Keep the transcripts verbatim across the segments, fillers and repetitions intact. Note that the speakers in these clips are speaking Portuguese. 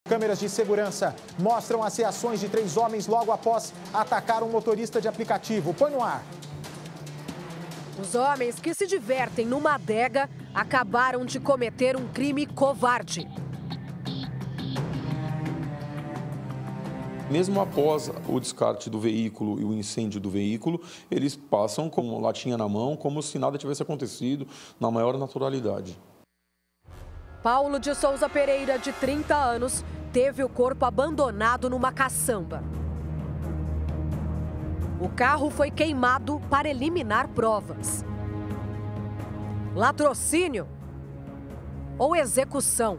Câmeras de segurança mostram as reações de três homens logo após atacar um motorista de aplicativo. Põe no ar. Os homens que se divertem numa adega acabaram de cometer um crime covarde. Mesmo após o descarte do veículo e o incêndio do veículo, eles passam com latinha na mão, como se nada tivesse acontecido, na maior naturalidade. Paulo de Souza Pereira, de trinta anos, teve o corpo abandonado numa caçamba. O carro foi queimado para eliminar provas. Latrocínio ou execução?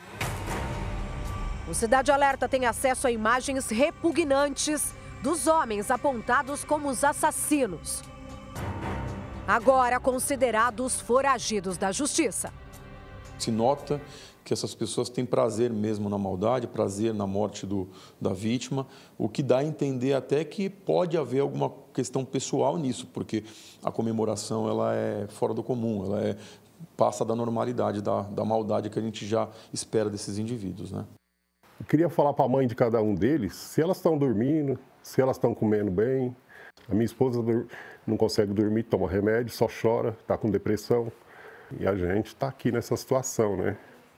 O Cidade Alerta tem acesso a imagens repugnantes dos homens apontados como os assassinos, agora considerados foragidos da justiça. Se nota que essas pessoas têm prazer mesmo na maldade, prazer na morte do, da vítima, o que dá a entender até que pode haver alguma questão pessoal nisso, porque a comemoração ela é fora do comum, ela é, passa da normalidade, da, da maldade que a gente já espera desses indivíduos, né? Eu queria falar para a mãe de cada um deles se elas estão dormindo, se elas estão comendo bem. A minha esposa não consegue dormir, toma remédio, só chora, está com depressão. E a gente está aqui nessa situação, né?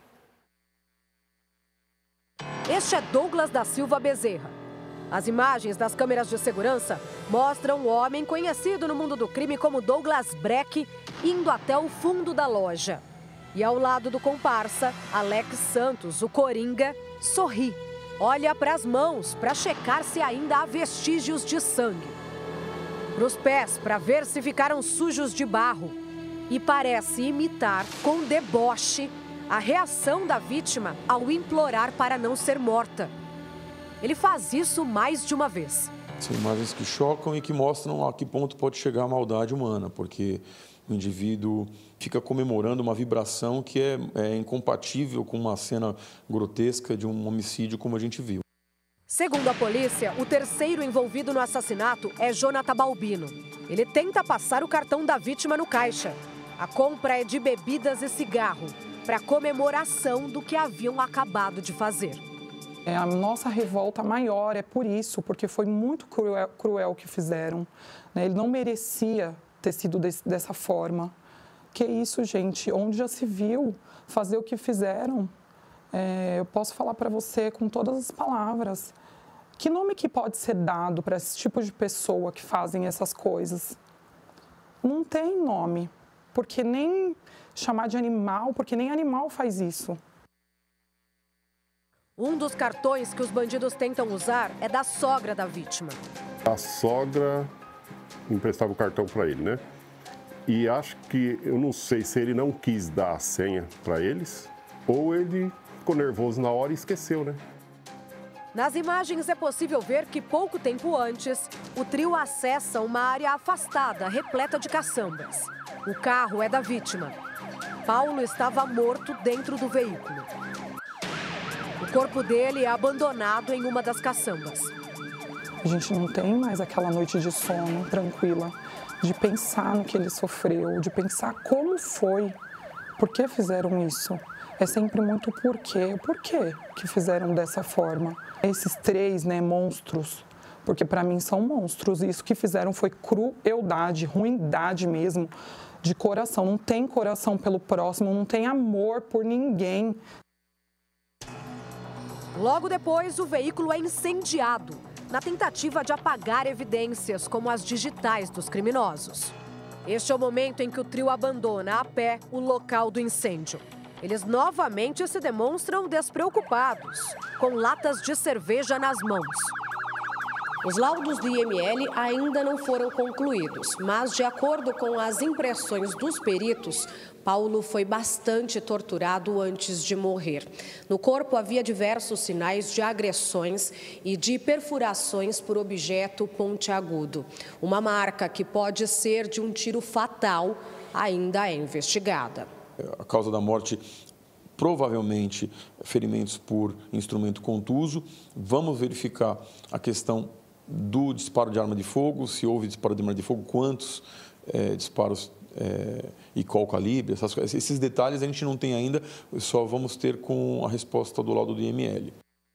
Este é Douglas da Silva Bezerra. As imagens das câmeras de segurança mostram o homem conhecido no mundo do crime como Douglas Breck indo até o fundo da loja. E ao lado do comparsa, Alex Santos, o Coringa, sorri. Olha para as mãos para checar se ainda há vestígios de sangue. Para os pés para ver se ficaram sujos de barro. E parece imitar com deboche a reação da vítima ao implorar para não ser morta. Ele faz isso mais de uma vez. São imagens que chocam e que mostram a que ponto pode chegar a maldade humana, porque o indivíduo fica comemorando uma vibração que é, é incompatível com uma cena grotesca de um homicídio como a gente viu. Segundo a polícia, o terceiro envolvido no assassinato é Jonathan Balbino. Ele tenta passar o cartão da vítima no caixa. A compra é de bebidas e cigarro, para comemoração do que haviam acabado de fazer. É, a nossa revolta maior é por isso, porque foi muito cruel, cruel o que fizeram. Né? Ele não merecia ter sido desse, dessa forma. Que isso, gente? Onde já se viu fazer o que fizeram? É, eu posso falar para você com todas as palavras. Que nome que pode ser dado para esse tipo de pessoa que fazem essas coisas? Não tem nome. Porque nem chamar de animal, porque nem animal faz isso. Um dos cartões que os bandidos tentam usar é da sogra da vítima. A sogra emprestava o cartão para ele, né? E acho que, eu não sei se ele não quis dar a senha para eles, ou ele ficou nervoso na hora e esqueceu, né? Nas imagens é possível ver que pouco tempo antes, o trio acessa uma área afastada, repleta de caçambas. O carro é da vítima. Paulo estava morto dentro do veículo. O corpo dele é abandonado em uma das caçambas. A gente não tem mais aquela noite de sono tranquila, de pensar no que ele sofreu, de pensar como foi, por que fizeram isso. É sempre muito porquê, por quê que fizeram dessa forma. Esses três, né, monstros, porque para mim são monstros, e isso que fizeram foi crueldade, ruindade mesmo, de coração. Não tem coração pelo próximo, não tem amor por ninguém. Logo depois, o veículo é incendiado, na tentativa de apagar evidências como as digitais dos criminosos. Este é o momento em que o trio abandona a pé o local do incêndio. Eles novamente se demonstram despreocupados, com latas de cerveja nas mãos. Os laudos do I M L ainda não foram concluídos, mas, de acordo com as impressões dos peritos, Paulo foi bastante torturado antes de morrer. No corpo havia diversos sinais de agressões e de perfurações por objeto pontiagudo. Uma marca que pode ser de um tiro fatal ainda é investigada. A causa da morte, provavelmente, ferimentos por instrumento contuso. Vamos verificar a questão do disparo de arma de fogo, se houve disparo de arma de fogo, quantos é, disparos é, e qual calibre, essas, esses detalhes a gente não tem ainda, só vamos ter com a resposta do laudo do I M L.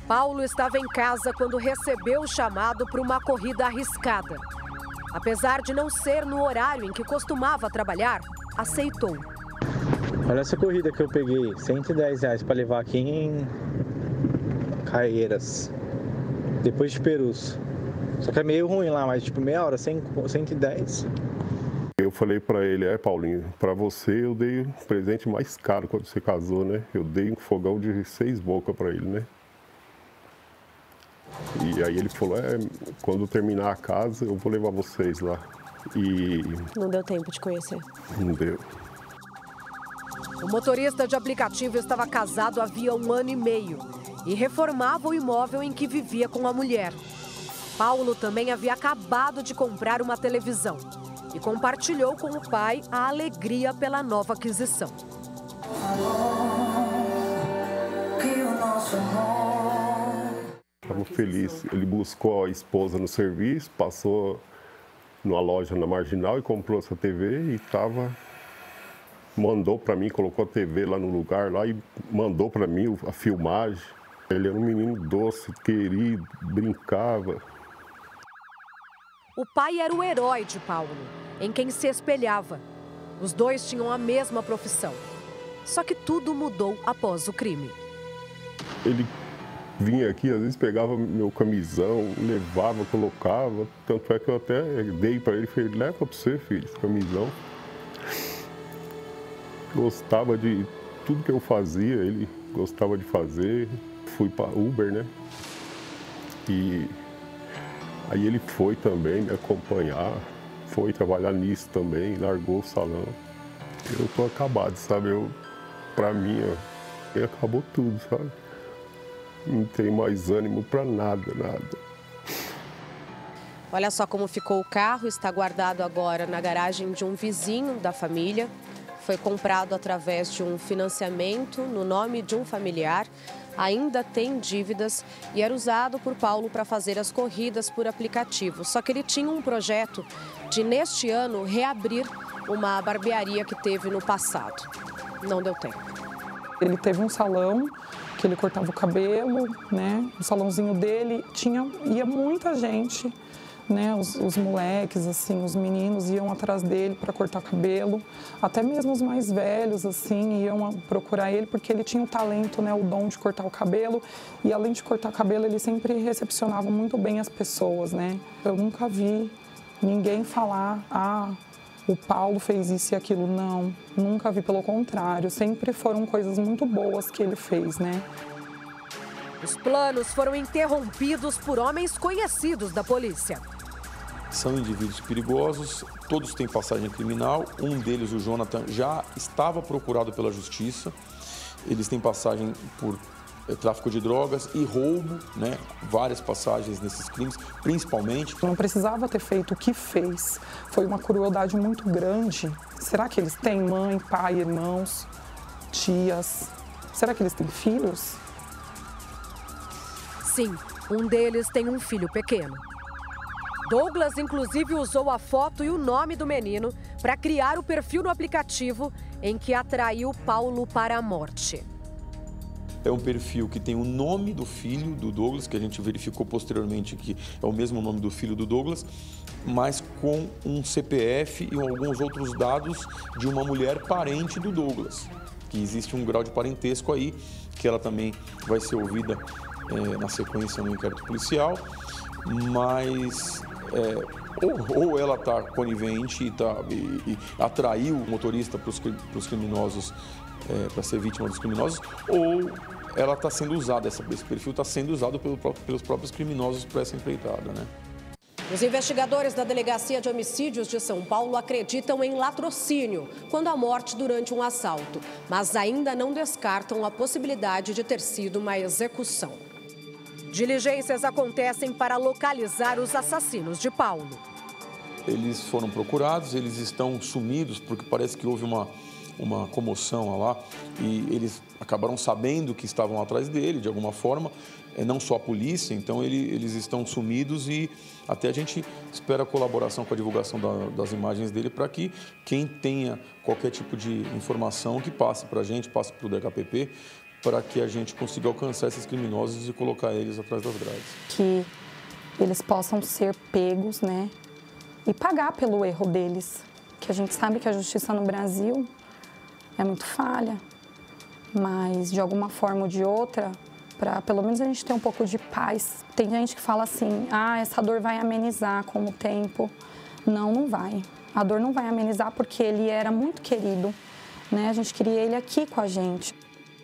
Paulo estava em casa quando recebeu o chamado para uma corrida arriscada. Apesar de não ser no horário em que costumava trabalhar, aceitou. Olha essa corrida que eu peguei, cento e dez reais para levar aqui em Caieiras, depois de Perus. Só que é meio ruim lá, mas tipo meia hora, cento e dez. Eu falei para ele, é Paulinho, para você eu dei o presente mais caro quando você casou, né? Eu dei um fogão de seis bocas para ele, né? E aí ele falou, é, quando terminar a casa eu vou levar vocês lá. E... Não deu tempo de conhecer? Não deu. O motorista de aplicativo estava casado havia um ano e meio e reformava o imóvel em que vivia com a mulher. Paulo também havia acabado de comprar uma televisão e compartilhou com o pai a alegria pela nova aquisição. Estava feliz. Ele buscou a esposa no serviço, passou numa loja na Marginal e comprou essa T V e estava... Mandou para mim, colocou a T V lá no lugar lá e mandou para mim a filmagem. Ele era um menino doce, querido, brincava. O pai era o herói de Paulo, em quem se espelhava. Os dois tinham a mesma profissão. Só que tudo mudou após o crime. Ele vinha aqui, às vezes pegava meu camisão, levava, colocava. Tanto é que eu até dei para ele, falei, leva para você, filho, esse camisão. Gostava de tudo que eu fazia, ele gostava de fazer. Fui para Uber, né? E aí ele foi também me acompanhar, foi trabalhar nisso também, largou o salão. Eu tô acabado, sabe? Eu, pra mim, ó, acabou tudo, sabe? Não tenho mais ânimo para nada, nada. Olha só como ficou o carro, está guardado agora na garagem de um vizinho da família. Foi comprado através de um financiamento no nome de um familiar. Ainda tem dívidas e era usado por Paulo para fazer as corridas por aplicativo. Só que ele tinha um projeto de, neste ano, reabrir uma barbearia que teve no passado. Não deu tempo. Ele teve um salão que ele cortava o cabelo, né? O salãozinho dele tinha, ia muita gente. Né, os, os moleques, assim, os meninos iam atrás dele para cortar cabelo, até mesmo os mais velhos, assim, iam procurar ele porque ele tinha o talento, né, o dom de cortar o cabelo e além de cortar cabelo ele sempre recepcionava muito bem as pessoas, né. Eu nunca vi ninguém falar, ah, o Paulo fez isso e aquilo, não, nunca vi, pelo contrário, sempre foram coisas muito boas que ele fez, né. Os planos foram interrompidos por homens conhecidos da polícia. São indivíduos perigosos, todos têm passagem criminal. Um deles, o Jonathan, já estava procurado pela justiça. Eles têm passagem por é, tráfico de drogas e roubo, né? Várias passagens nesses crimes, principalmente. Não precisava ter feito o que fez. Foi uma crueldade muito grande. Será que eles têm mãe, pai, irmãos, tias? Será que eles têm filhos? Sim, um deles tem um filho pequeno. Douglas, inclusive, usou a foto e o nome do menino para criar o perfil no aplicativo em que atraiu Paulo para a morte. É um perfil que tem o nome do filho do Douglas, que a gente verificou posteriormente que é o mesmo nome do filho do Douglas, mas com um C P F e alguns outros dados de uma mulher parente do Douglas, que existe um grau de parentesco aí, que ela também vai ser ouvida é, na sequência no inquérito policial, mas... É, ou, ou ela está conivente e, tá, e, e atraiu o motorista para os criminosos, é, para ser vítima dos criminosos, ou ela está sendo usada, essa, esse perfil está sendo usado pelo próprio, pelos próprios criminosos para essa empreitada, né? Os investigadores da Delegacia de Homicídios de São Paulo acreditam em latrocínio quando há morte durante um assalto, mas ainda não descartam a possibilidade de ter sido uma execução. Diligências acontecem para localizar os assassinos de Paulo. Eles foram procurados, eles estão sumidos porque parece que houve uma, uma comoção lá e eles acabaram sabendo que estavam atrás dele de alguma forma, não só a polícia, então ele, eles estão sumidos e até a gente espera a colaboração com a divulgação da, das imagens dele para que quem tenha qualquer tipo de informação que passe para a gente, passe para o D H P P, para que a gente consiga alcançar esses criminosos e colocar eles atrás das grades. Que eles possam ser pegos, né, e pagar pelo erro deles. Que a gente sabe que a justiça no Brasil é muito falha, mas de alguma forma ou de outra, para pelo menos a gente ter um pouco de paz. Tem gente que fala assim, ah, essa dor vai amenizar com o tempo. Não, não vai. A dor não vai amenizar porque ele era muito querido, né? A gente queria ele aqui com a gente.